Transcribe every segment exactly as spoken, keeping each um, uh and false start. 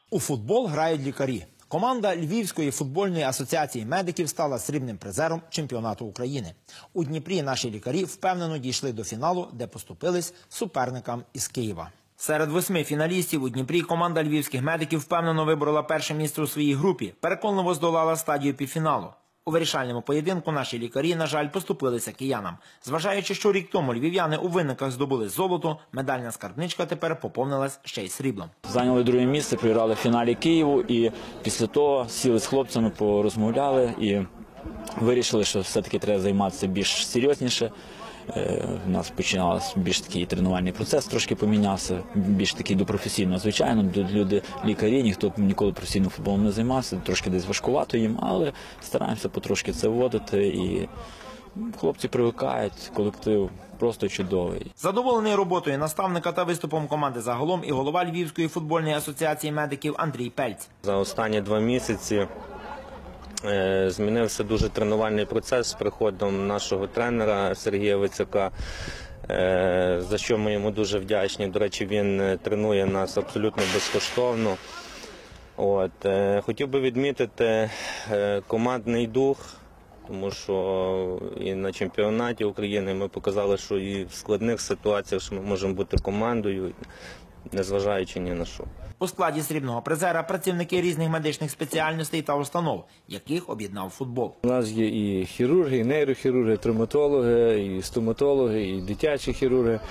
У футбол грають лікарі. Команда Львівської футбольної асоціації медиків стала срібним призером чемпіонату України. У Дніпрі наші лікарі впевнено дійшли до фіналу, де поступились суперникам із Києва. Серед восьми фіналістів у Дніпрі команда львівських медиків впевнено виборола перше місце у своїй групі, переконливо здолала стадію півфіналу. У вирішальному поєдинку наші лікарі, на жаль, поступилися киянам. Зважаючи, що рік тому львів'яни у винниках здобули золото, медальна скарбничка тепер поповнилась ще й сріблом. Зайняли друге місце, програли в фіналі Києву і після того сіли з хлопцями, порозмовляли і вирішили, що все-таки треба займатися більш серйозніше. У нас починався більш такий тренувальний процес, трошки помінявся, більш такий до професійного. Звичайно, люди лікарі, ніхто ніколи професійним футболом не займався, трошки десь важкувато їм, але стараємося потрошки це вводити і хлопці привикають, колектив просто чудовий. Задоволений роботою наставника та виступом команди загалом і голова Львівської футбольної асоціації медиків Андрій Пельць. За останні два місяці змінився дуже тренувальний процес з приходом нашого тренера Сергія Вицака, за що ми йому дуже вдячні. До речі, він тренує нас абсолютно безкоштовно. От. Хотів би відмітити командний дух, тому що і на чемпіонаті України ми показали, що і в складних ситуаціях що ми можемо бути командою, незважаючи ні на що. У складі срібного призера працівники різних медичних спеціальностей та установ, яких об'єднав футбол. У нас є і хірурги, і нейрохірурги, і травматологи, і стоматологи, і дитячі хірурги.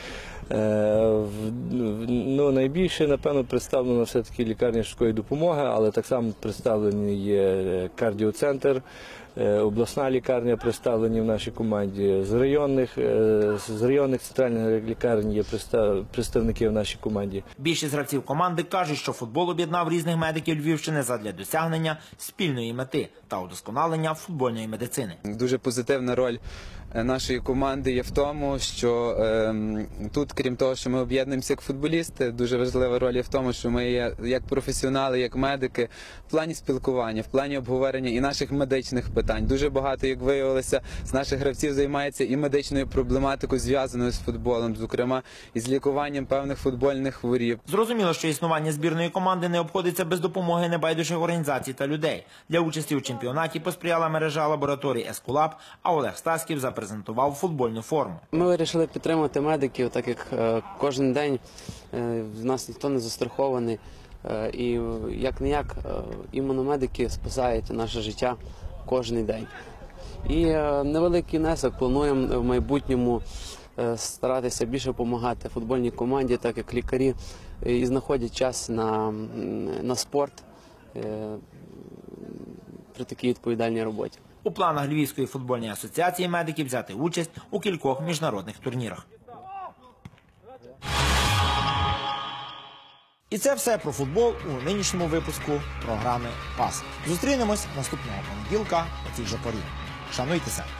Ну, найбільше, напевно, представлена все-таки лікарня швидкої допомоги, але так само представлені є кардіоцентр, обласна лікарня представлені в нашій команді, з районних, з районних центральних лікарень є представники в нашій команді. Більшість гравців команди кажуть, що футбол об'єднав різних медиків Львівщини задля досягнення спільної мети та удосконалення футбольної медицини. Дуже позитивна роль нашої команди є в тому, що е, тут, крім того, що ми об'єднуємося як футболісти, дуже важлива роль є в тому, що ми є як професіонали, як медики, в плані спілкування, в плані обговорення і наших медичних питань. Дуже багато, як виявилося, з наших гравців займається і медичною проблематикою, зв'язаною з футболом, зокрема, із лікуванням певних футбольних хворіб. Зрозуміло, що існування збірної команди не обходиться без допомоги небайдужих організацій та людей. Для участі у чемпіонаті посприяла мережа лабораторій Ескулап, а Олег Стаськів запрезентував футбольну форму. Ми вирішили підтримати медиків, так як е, кожен день е, в нас ніхто не застрахований. Е, і як-не-як е, іменно медики спасають наше життя кожен день. І е, невеликий внесок плануємо в майбутньому е, старатися більше допомагати футбольній команді, так як лікарі е, і знаходять час на, на спорт е, при такій відповідальній роботі. У планах Львівської футбольної асоціації медиків взяти участь у кількох міжнародних турнірах. І це все про футбол у нинішньому випуску програми «Пас». Зустрінемось наступного понеділка о цій же порі. Шануйтеся!